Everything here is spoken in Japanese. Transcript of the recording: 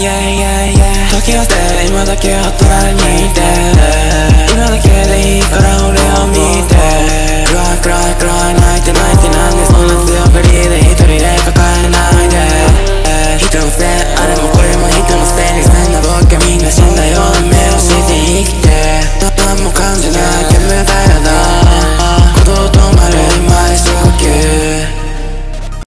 時を捨て今だけホットラインにいて